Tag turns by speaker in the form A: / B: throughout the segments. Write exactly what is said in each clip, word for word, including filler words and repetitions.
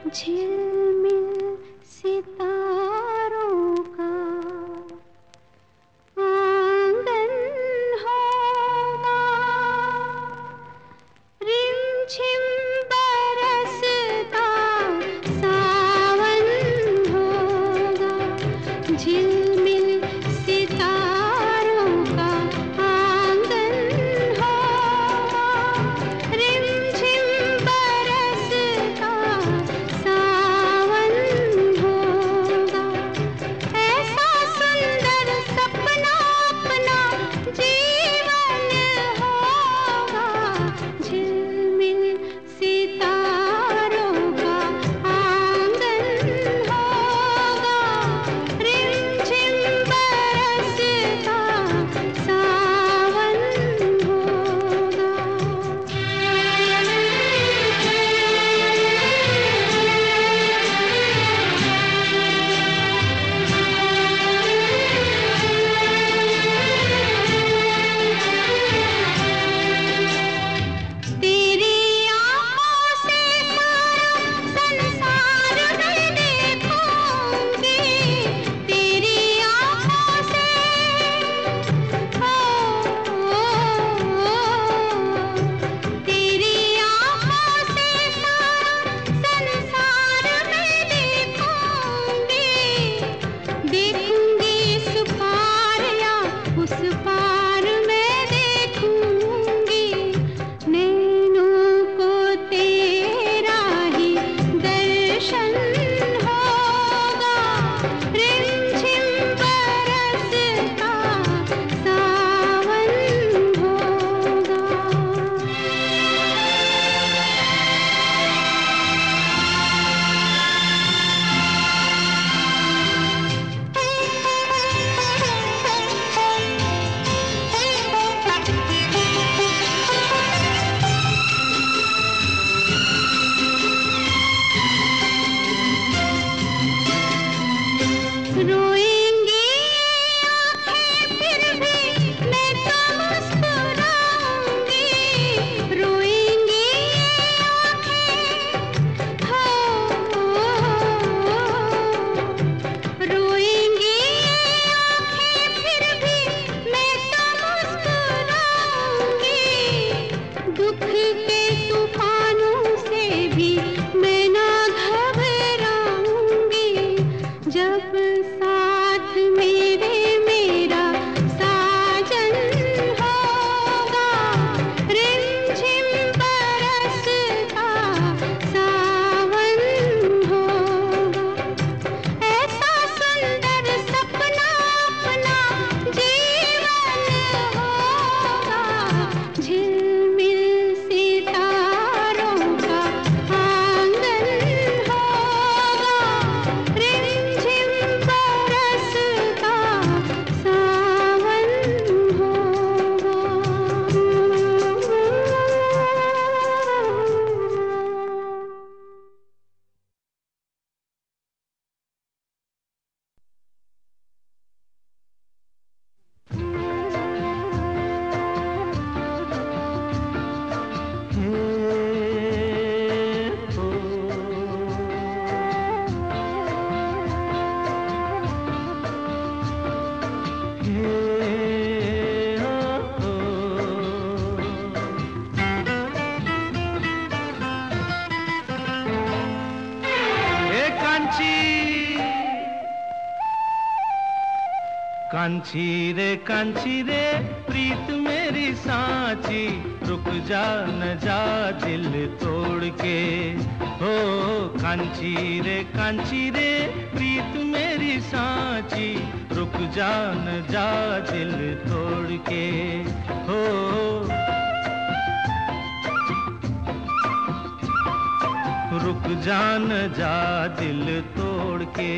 A: झिलमिल सितारों का आंगन होगा, रिमझिम बरसता सावन होगा। झिलमिल सितारों का आंगन होगा, रिमझिम बरसता सावन होगा। ऐसा सुंदर सपना अपना जीवन होगा। झिलमिल सितारों का आंगन होगा, रिमझिम बरसता सावन होगा। तेरी आँखों से सारा संसार मैं देखूंगी, तेरी आँखों से ओ, ओ, ओ, तेरी आँखों से सारा संसार मैं देखूंगी। देखूंगी इस पार या उस पार मैं देखूंगी। नैनों को तेरा ही दर्शन होगा, रिमझिम बरसता सावन होगा। रोएंगी आँखें फिर भी मैं तो मुस्कुराऊंगी। रोएंगी आँखें हो, रोएंगी आँखें फिर भी मैं तो मुस्कुराऊंगी। दुख के तूफानों से भी मैं ना घबराऊंगी। जब साथ मेरे मेरा साजन होगा, रिमझिम बरसता सावन होगा। ऐसा सुंदर सपना अपना जीवन होगा। झिलमिल सितारों का आंगन होगा, रिमझिम बरसता सावन होगा।
B: कांची रे कांची रे प्रीत मेरी सांची, रुक जा न जा दिल तोड़ के। हो कांची रे कांची रे प्रीत मेरी सांची, रुक जा न जा दिल तोड़ के। हो रुक जा न जा दिल तोड़ के।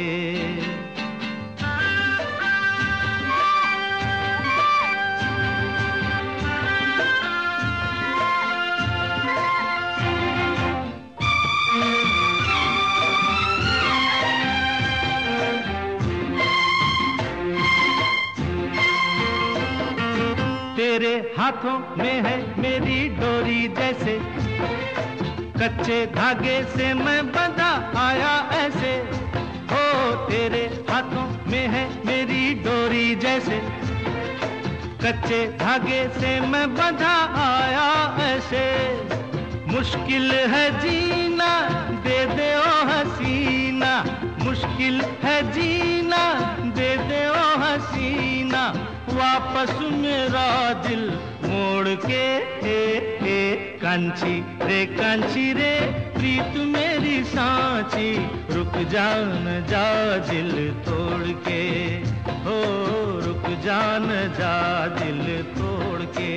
B: तेरे हाथों में है मेरी डोरी जैसे, कच्चे धागे से मैं बंधा आया ऐसे, हो तेरे हाथों में है मेरी डोरी जैसे। कच्चे धागे से मैं बंधा आया ऐसे, मुश्किल है जीना दे दे ओ हसीना, मुश्किल है जीना दे दे ओ हसीना, वापस मेरा दिल मोड़ के। हे हे कांची रे कांची रे प्रीत मेरी सांची, रुक जा न जा दिल तोड़ के, हो रुक जा न जा दिल तोड़ के।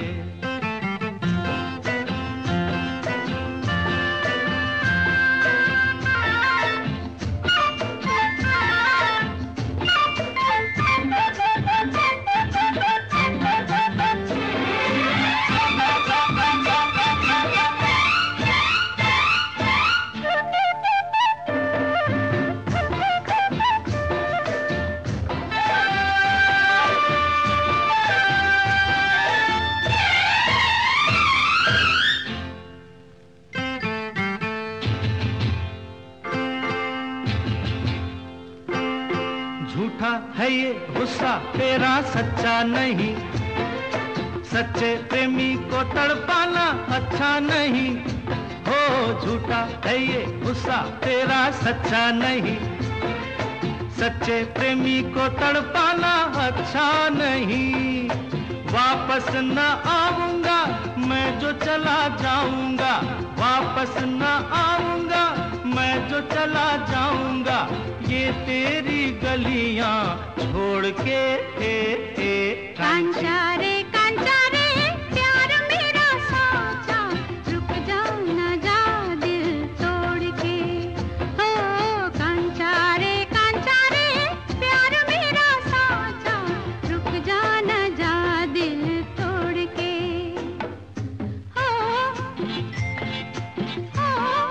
B: झूठा है ये गुस्सा तेरा सच्चा नहीं, सच्चे प्रेमी को तड़पाना अच्छा नहीं, हो झूठा है ये गुस्सा तेरा सच्चा नहीं, सच्चे प्रेमी को तड़पाना अच्छा नहीं। वापस न आऊंगा मैं जो चला जाऊंगा, वापस न आऊंगा मैं जो चला जाऊंगा, ये तेरी गलियां छोड़ के। हे हे
A: कांचा रे कांचा रे प्यार मेरा साचा, रुक जा न जा दिल तोड़ के, हो कांचा रे कांचा रे प्यार मेरा साचा, रुक जा न जा दिल तोड़ के। हो हो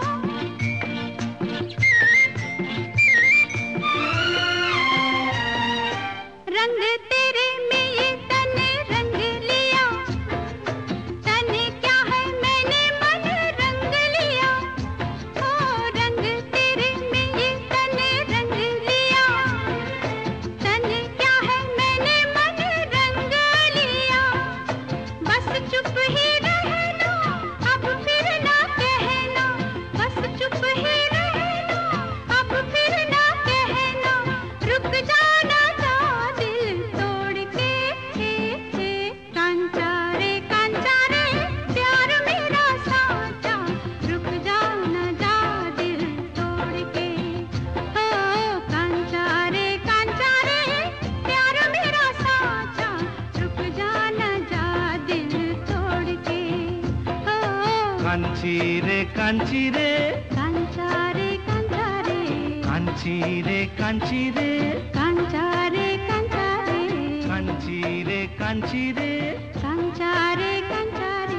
A: रंग तेरे में ये तन रंग लिया, तन क्या है मैंने मन रंग लिया, ओ रंग तेरे में ये तन रंग लिया, तन क्या है मैंने मन रंग लिया। बस चुप ही रहना अब फिर ना कहना, बस चुप ही रहना अब फिर ना कहना, रुक जाना जा दिल तोड़ के। हे हे कांचा रे कांचा रे प्यार मेरा साचा, रुक जा न जा दिल तोड़ के, हो कांचा रे कांचा रे प्यार मेरा साचा, रुक जा न जा दिल तोड़ के, हो
B: कांची रे कांची रे
A: कांचा रे कांचा रे
B: कांची रे कांची रे
A: कांचा रे कांचा रे
B: कांची रे कांची रे।
A: कांचा रे कांचा रे।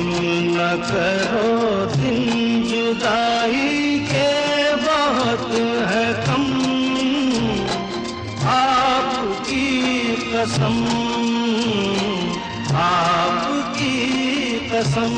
B: गम न करो दिन जुदाई के बहुत है कम, आपकी कसम आपकी कसम।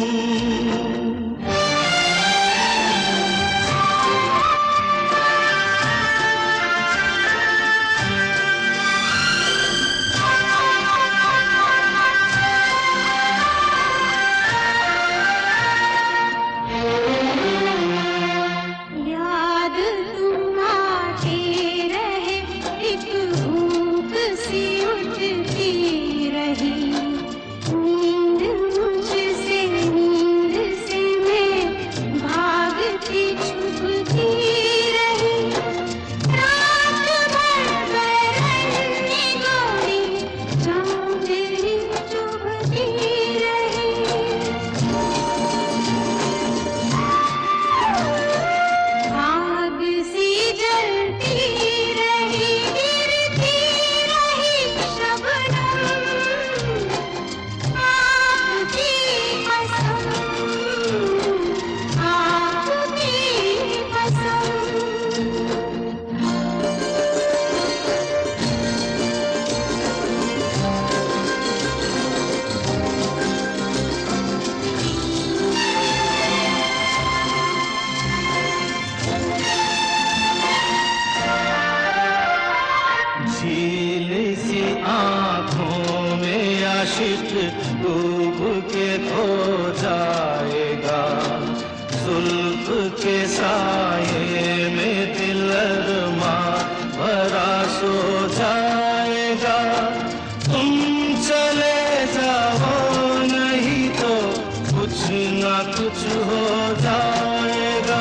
B: डूब के खो जाएगा, जुल्फ के साये में दिल अरमा भरा सो जाएगा। तुम चले जाओ नहीं तो कुछ ना कुछ हो जाएगा।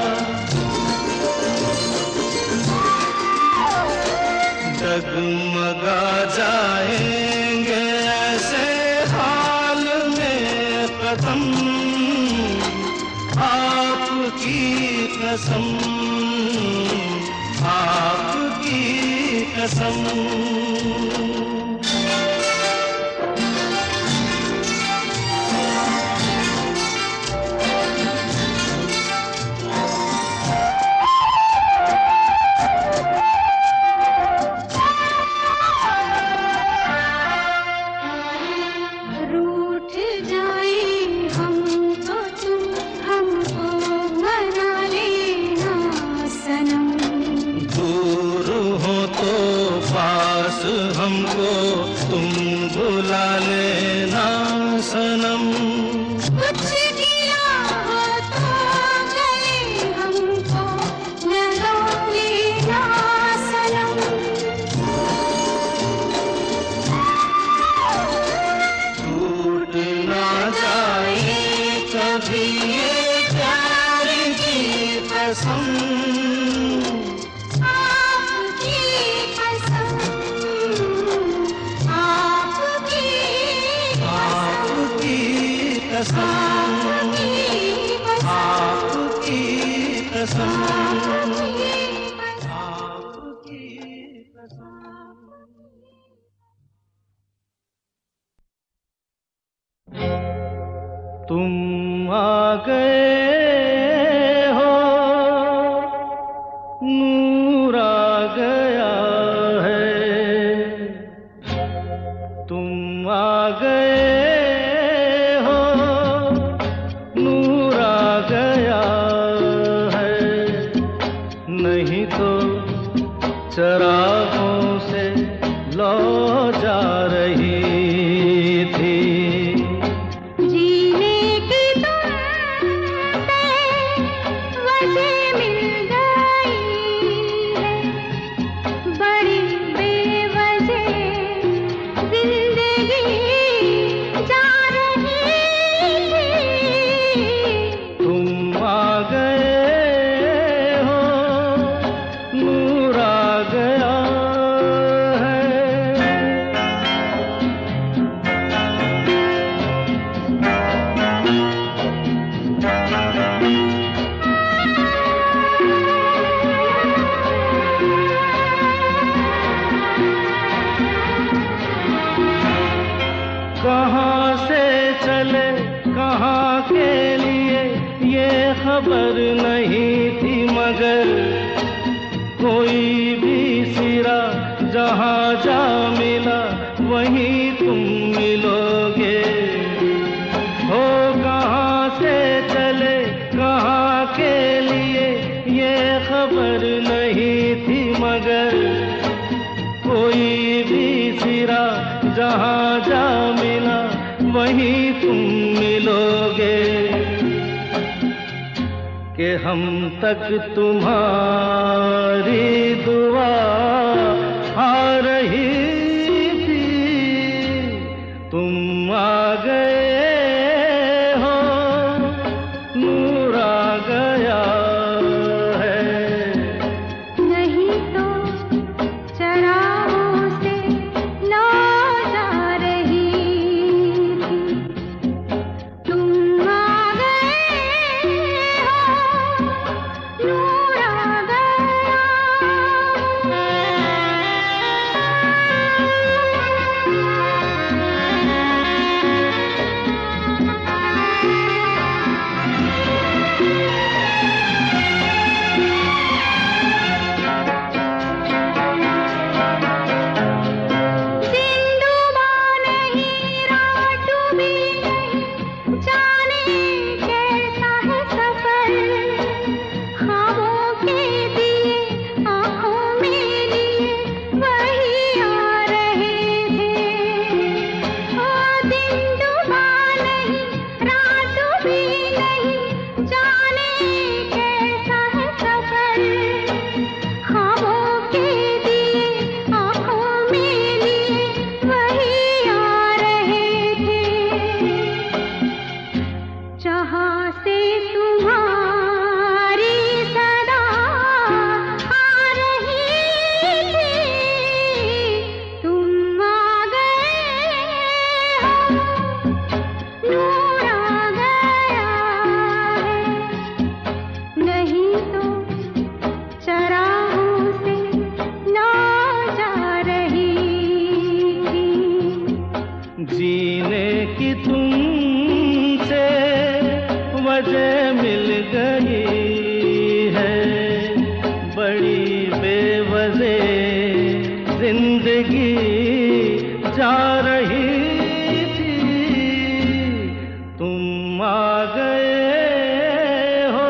B: डगमगा जाएंगे ऐसे हाल में कदम, आपकी कसम आपकी कसम। हमको तुम बुला लेना सनम,
A: कुछ किया हो तो गले हमको लगा लेना सनम।
B: टूट ना जाए कभी ये प्यार की कसम, आपकी कसम आपकी कसम। तुम आ गए हो, नूर आ गया है। तुम आ गए चरागों से लौ जा रही थी।
A: जीने की तुमसे वजह मिल गई है, बड़ी बेवजह जिंदगी जा रही थी।
B: तुम आ गए कहाँ से चले खबर नहीं थी मगर कोई भी सिरा जहाँ जा मिला वहीं तुम मिलोगे। हो कहाँ से चले कहाँ के लिए ये खबर नहीं थी मगर कोई भी सिरा जहाँ जा मिला वहीं तुम मिलोगे। कि हम तक तुम्हारी दुआ आ रही थी, तुम आ गए हो, नूर आ गया है।
A: नहीं तो चरागों से लौ जा रही थी, तुम आ गए हो, नूर आ गया। सिंधुबा नहीं रात भी नहीं, जाने कैसा है सफर, ख्वाबों के दिए आँखों में लिए वही आ रहे थे। ओ सिंधुबा नहीं रात भी नहीं, जाने कैसा है सफर, ख्वाबों के दिए आँखों में लिए वही आ रहे थे। जहाँ से तुम्हारी सदा आ रही थी, तुम आ गए हो, नूर आ गया है। नहीं तो चरागों से लौ जा रही थी।
B: जीने की तुमसे वजह मिल गई है, बड़ी बेवजह जिंदगी जा रही थी, तुम आ गए हो,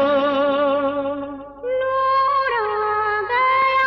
A: नूर आ गया।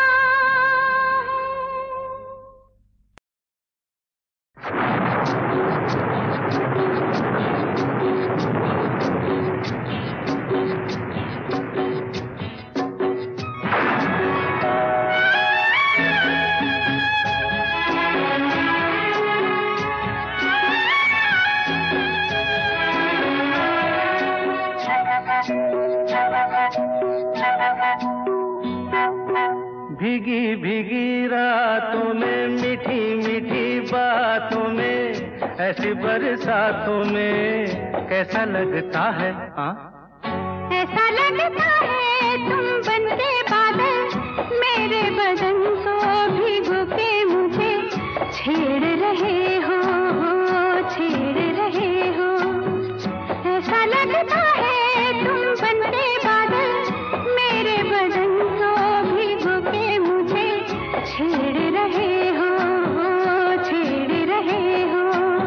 B: भीगी भीगी रातों में मीठी मीठी बातों में ऐसी बरसातों में कैसा लगता है। हाँ
A: ऐसा लगता है तुम बनते बादल, मेरे बदन को भिगो के मुझे छेड़ रहे हो, छेड़ रहे हो। ऐसा लगता है तुम बनते बादल, मेरे बदन को भिगो के मुझे छेड़ रहे हो, छेड़ रहे हो।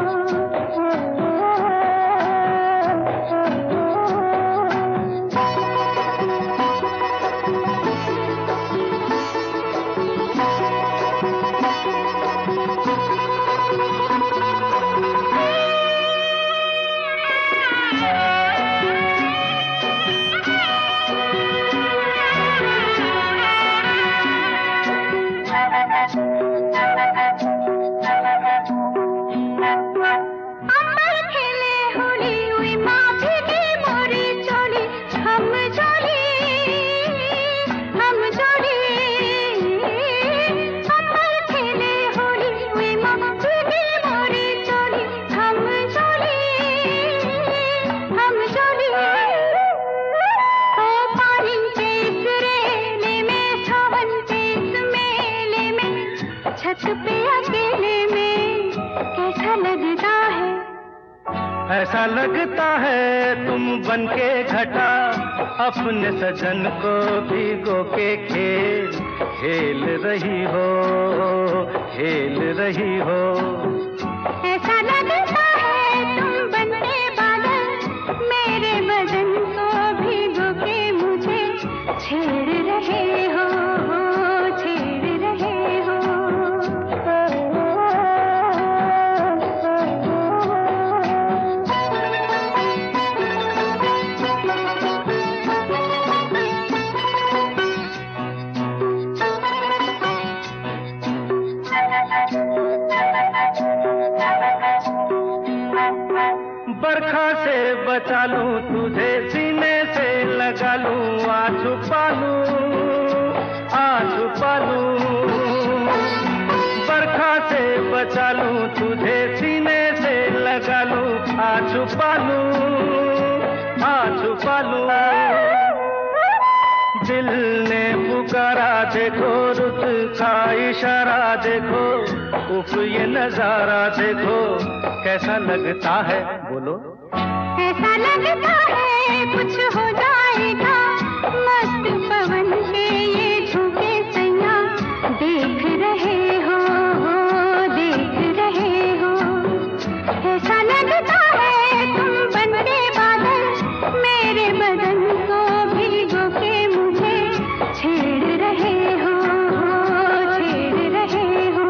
A: छत पे अकेले में कैसा लगता है।
B: ऐसा लगता है तुम बनके घटा अपने सजन को भिगो के खेल खेल रही हो, खेल रही हो।
A: ऐसा लगता है तुम बनते बादल, मेरे बदन को भिगो के मुझे छेड़ रहे हो, छेड़ रहे हो।
B: बरखा से बचा लूं तुझे, सीने से लगा लूं, आ छुपा लूं, आ छुपा लूं। बरखा से बचा लूं तुझे, सीने से लगा लूं, आ छुपा लूं, आ छुपा लूं। दिल ने पुकारा देखो, रुत का इशारा देखो, उफ ये नजारा देखो, कैसा लगता है बोलो।
A: ऐसा लगता है कुछ हो जाएगा, मस्त पवन के ये झोंके सैया देख रहे हो, देख रहे हो। ऐसा लगता है तुम बनके बादल, मेरे बदन को भिगो के मुझे छेड़ रहे हो, छेड़ रहे हो।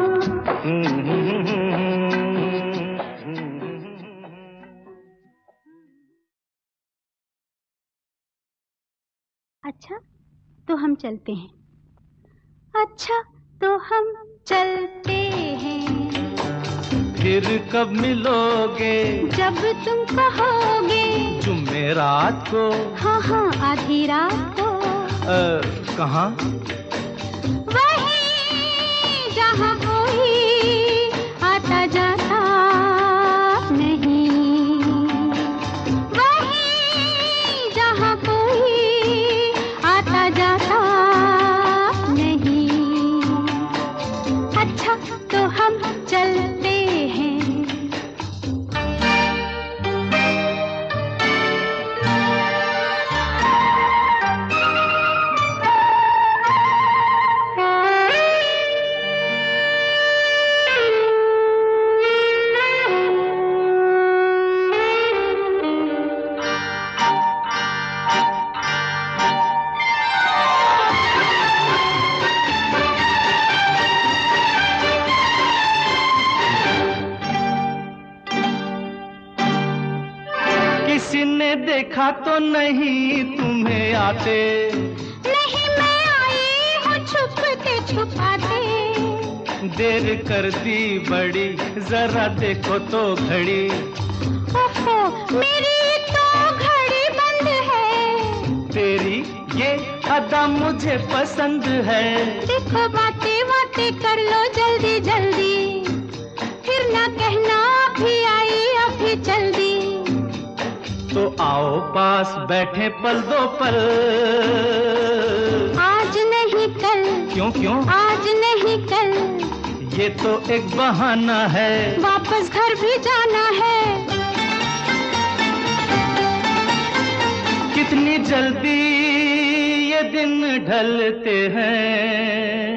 A: अच्छा तो हम चलते हैं, अच्छा तो हम चलते हैं।
B: फिर कब मिलोगे?
A: जब तुम कहोगे।
B: जुमेरात को?
A: हाँ हाँ आधी रात को।
B: आ, कहाँ?
A: वहीं जहाँ कोई आता जाता नहीं, वहीं जहाँ कोई आता जाता नहीं। अच्छा तो हम चलते हैं।
B: किसी ने देखा तो नहीं तुम्हें आते?
A: नहीं मैं आई हूँ छुपते छुपाते।
B: देर कर दी बड़ी, जरा देखो तो घड़ी।
A: ओहो मेरी तो घड़ी बंद है।
B: तेरी ये अदा मुझे पसंद है।
A: देखो बातें बातें कर लो जल्दी जल्दी, फिर ना कहना अभी आई अभी जल्दी।
B: तो आओ पास बैठे पल दो पल।
A: आज नहीं कल।
B: क्यों क्यों?
A: आज नहीं कल।
B: ये तो एक बहाना है,
A: वापस घर भी जाना है।
B: कितनी जल्दी ये दिन ढलते हैं।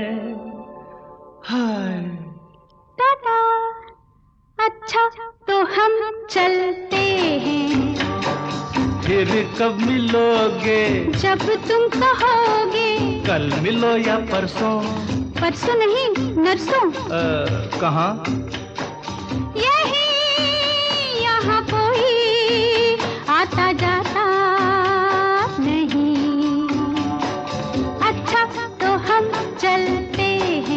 B: हाय
A: टाटा। अच्छा तो हम चलते हैं।
B: फिर कब मिलोगे?
A: जब तुम कहोगे।
B: कल मिलो या परसों?
A: परसों नहीं नरसों।
B: आ, कहाँ?
A: यही यहाँ कोई आता जाता नहीं। अच्छा तो हम चलते हैं।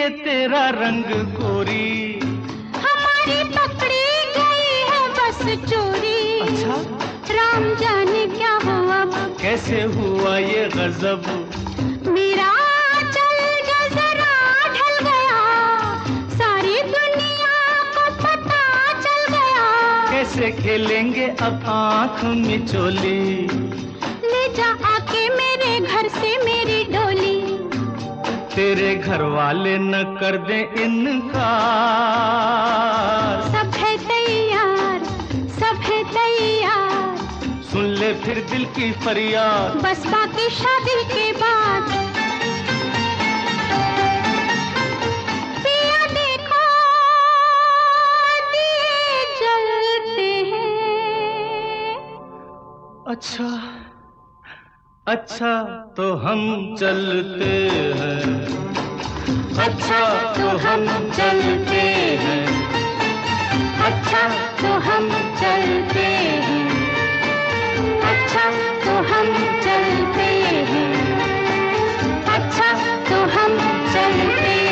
B: ये तेरा रंग गोरी,
A: हमारी पकड़ी गई है बस चोरी।
B: अच्छा
A: राम जाने क्या हुआ,
B: कैसे हुआ ये गजब,
A: मेरा चल जो जरा ढल गया, सारी दुनिया को पता चल गया।
B: कैसे खेलेंगे अब आँख मिचोली,
A: ले जा आके मेरे घर से मेरी डोली।
B: तेरे घर वाले न कर दे इनकार,
A: सब है तैयार, सब है तैयार,
B: सुन ले फिर दिल की फरियाद,
A: बस बाकी शादी के बाद। पिया देखो दिए जलते हैं।
B: अच्छा अच्छा तो हम चलते हैं, अच्छा तो हम चलते हैं,
A: अच्छा तो हम चलते हैं, अच्छा तो हम चलते हैं, अच्छा तो हम चलते हैं।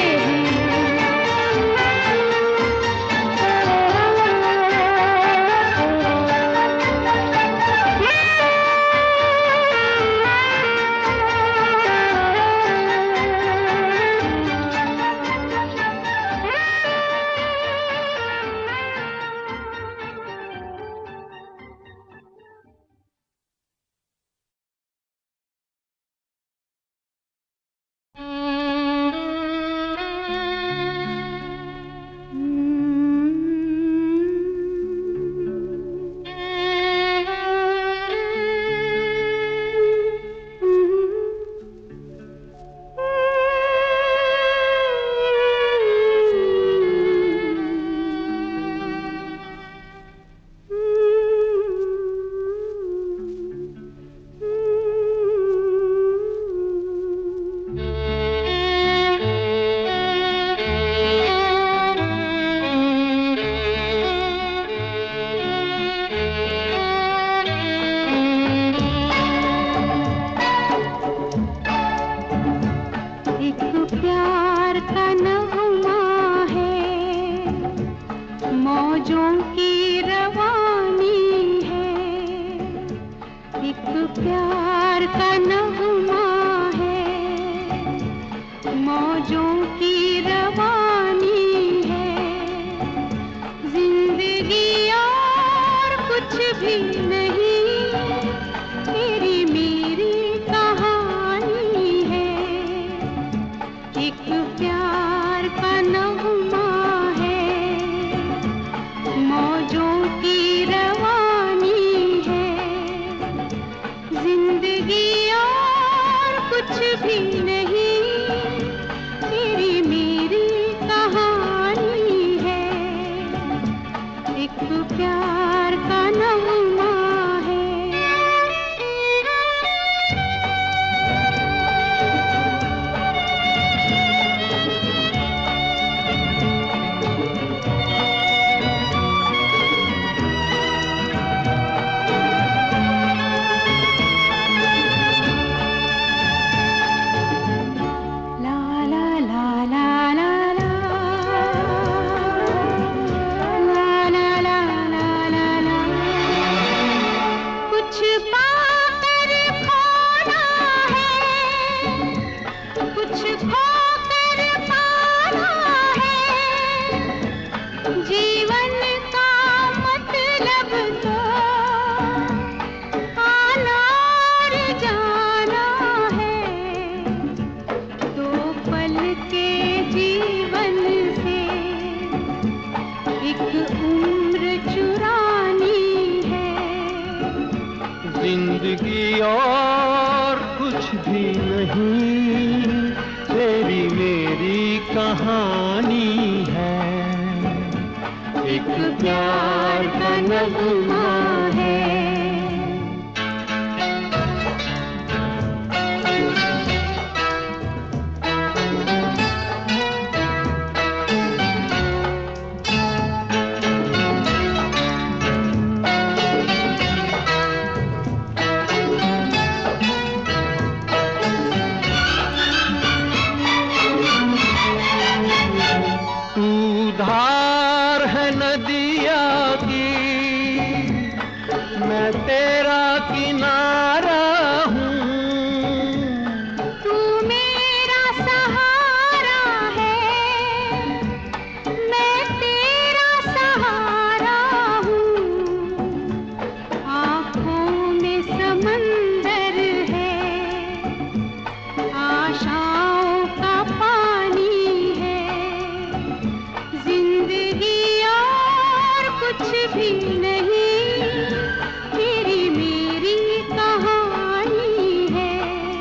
A: नहीं, तेरी मेरी कहानी है,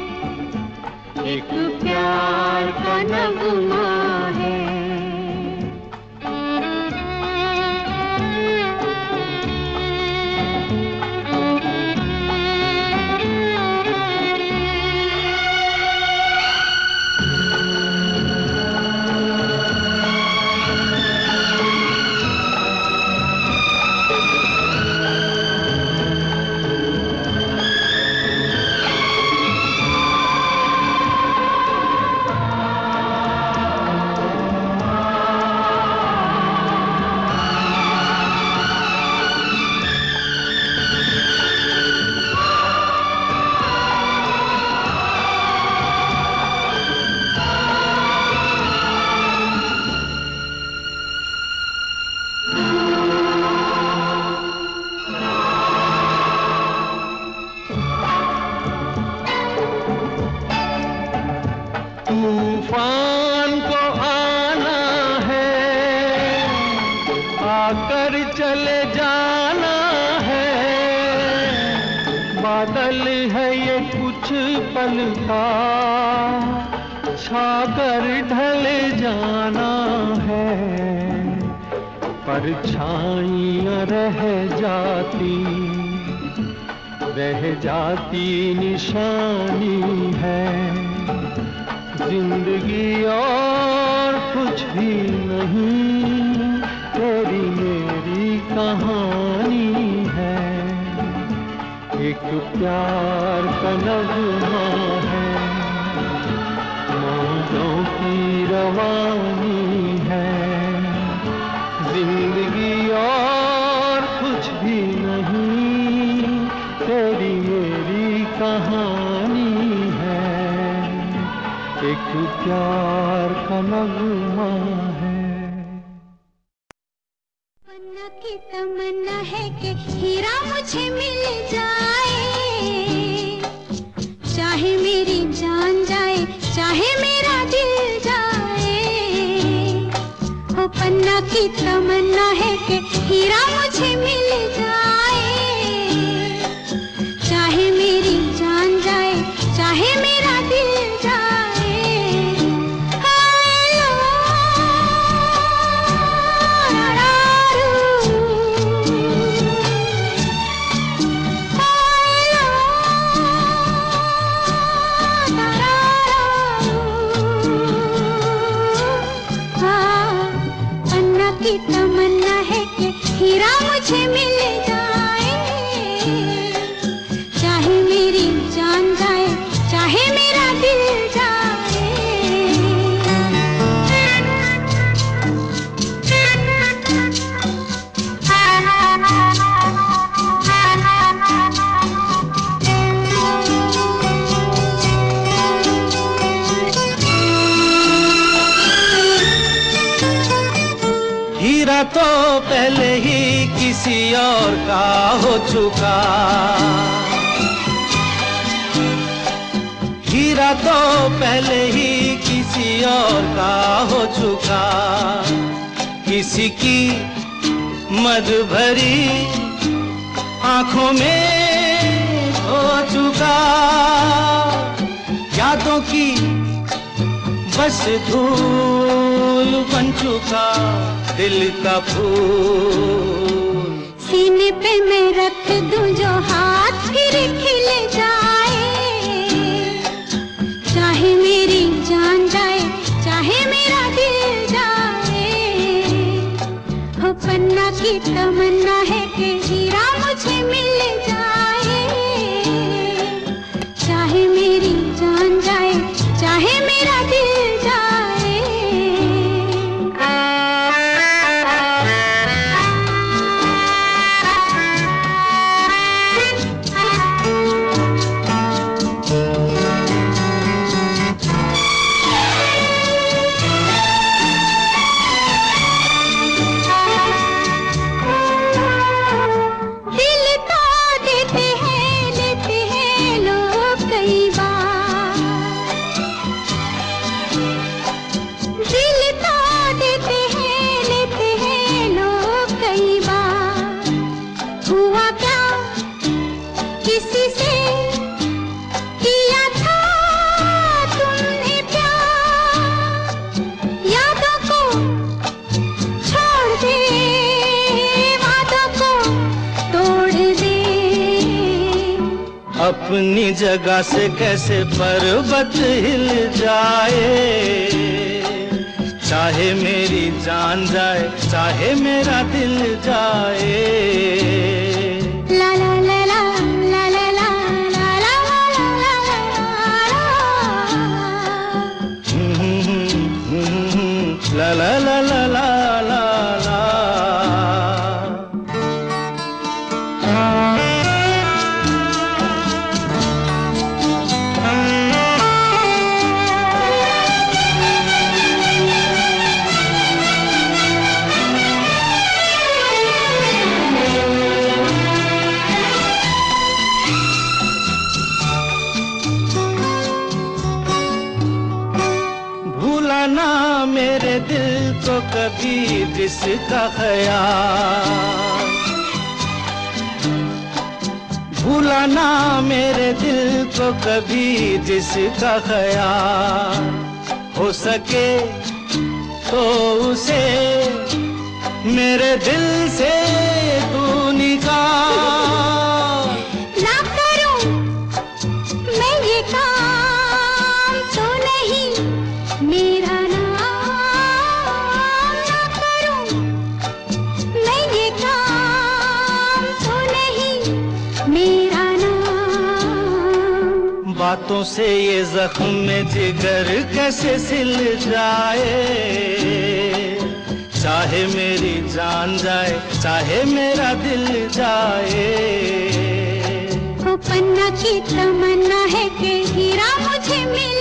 A: एक प्यार का नगमा है।
B: तूफान को आना है, आकर चले जाना है, बादल है ये कुछ पल का, छाकर ढल जाना है, परछाइयाँ रह जाती, रह जाती निशानी है, जिंदगी और कुछ भी नहीं, तेरी मेरी कहानी है, एक प्यार का नगमा है, मौजों की रवानी है, जिंदगी और कुछ भी नहीं, तेरी मेरी कहानी है, एक प्यार का नगमा है।
A: तमन्ना की तमन्ना है कि हीरा मुझे मिल जाए, चाहे मेरी जान जाए, चाहे मेरा दिल जाए। हो पन्ना की तमन्ना है कि हीरा मुझे मिल जाए, चाहे मेरी जान जाए, चाहे मेरा दिल जाए। की तमन्ना है कि हीरा मुझे मिल जाए, चाहे मेरी जान जाए, चाहे मेरा दिल जाए।
B: हीरा तो पहले ही किसी और का हो चुका, हीरा तो पहले ही किसी और का हो चुका, किसी की मद भरी आंखों में हो चुका, यादों की बस धूल बन चुका दिल का फूल।
A: सीने पे मैं रख दूं जो हाथ फिर खिल जाए, चाहे मेरी जान जाए, चाहे मेरा दिल जाए। हो पन्ना की तमन्ना है कि हीरा मुझे मिल जाए, चाहे मेरी जान जाए, चाहे मेरा दिल जाए। किसी से किया था तुमने प्यार, यादों को छोड़ दे, वादों को तोड़ दे।
B: अपनी जगह से कैसे पर्वत हिल जाए, चाहे मेरी जान जाए, चाहे मेरा दिल जाए।
A: ला ला ला ला ला ला ला ला ला ला
B: ला ला ला ला ला ला। ना मेरे दिल को कभी जिसका ख्याल, भूला ना मेरे दिल को कभी जिसका ख्याल, हो सके तो उसे मेरे दिल से तू निकाल।
A: ना करूं मैं ये काम तो नहीं मेरा नाम, ना करूं मैं ये काम तो नहीं मेरा नाम।
B: बातों से ये जख्म में जिगर कैसे सिल जाए, चाहे मेरी जान जाए, चाहे मेरा दिल जाए।
A: वो पन्ना की तमन्ना है कि हीरा मुझे मिले,